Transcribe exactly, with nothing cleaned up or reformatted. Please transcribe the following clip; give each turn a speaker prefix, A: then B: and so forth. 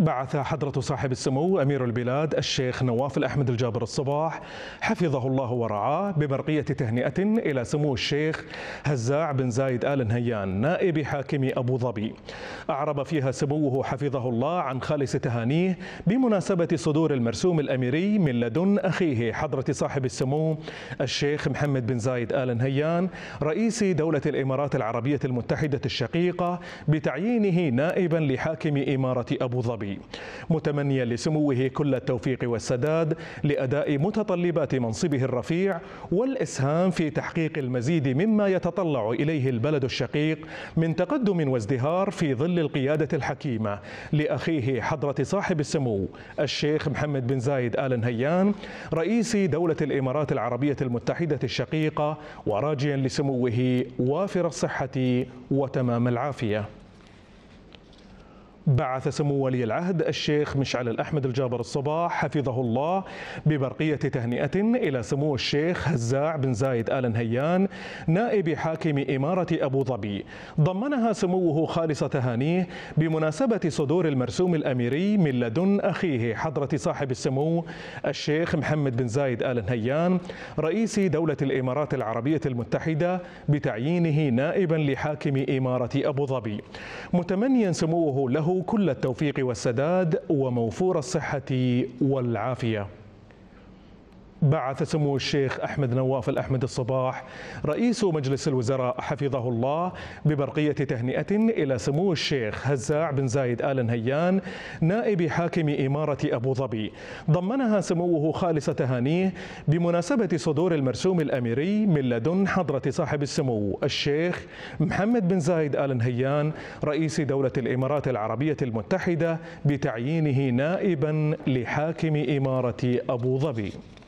A: بعث حضرة صاحب السمو أمير البلاد الشيخ نواف الأحمد الجابر الصباح حفظه الله ورعاه ببرقية تهنئة إلى سمو الشيخ هزاع بن زايد آل نهيان نائب حاكم أبو ظبي. أعرب فيها سموه حفظه الله عن خالص تهانيه بمناسبة صدور المرسوم الأميري من لدن أخيه حضرة صاحب السمو الشيخ محمد بن زايد آل نهيان رئيس دولة الإمارات العربية المتحدة الشقيقة بتعيينه نائبا لحاكم إمارة أبو ظبي، متمنيا لسموه كل التوفيق والسداد لأداء متطلبات منصبه الرفيع والإسهام في تحقيق المزيد مما يتطلع إليه البلد الشقيق من تقدم وازدهار في ظل القيادة الحكيمة لأخيه حضرة صاحب السمو الشيخ محمد بن زايد آل نهيان رئيس دولة الإمارات العربية المتحدة الشقيقة، وراجيا لسموه وافر الصحة وتمام العافية. بعث سمو ولي العهد الشيخ مشعل الأحمد الجابر الصباح حفظه الله ببرقية تهنئة إلى سمو الشيخ هزاع بن زايد آل نهيان نائب حاكم إمارة أبو ظبي، ضمنها سموه خالص تهانيه بمناسبة صدور المرسوم الأميري من لدن أخيه حضرة صاحب السمو الشيخ محمد بن زايد آل نهيان رئيس دولة الإمارات العربية المتحدة بتعيينه نائبا لحاكم إمارة أبو ظبي، متمنيا سموه له كل التوفيق والسداد وموفور الصحة والعافية. بعث سمو الشيخ أحمد نواف الأحمد الصباح رئيس مجلس الوزراء حفظه الله ببرقية تهنئة إلى سمو الشيخ هزاع بن زايد آل نهيان نائب حاكم إمارة أبو ظبي، ضمنها سموه خالص تهانيه بمناسبة صدور المرسوم الأميري من لدن حضرة صاحب السمو الشيخ محمد بن زايد آل نهيان رئيس دولة الإمارات العربية المتحدة بتعيينه نائبا لحاكم إمارة أبو ظبي.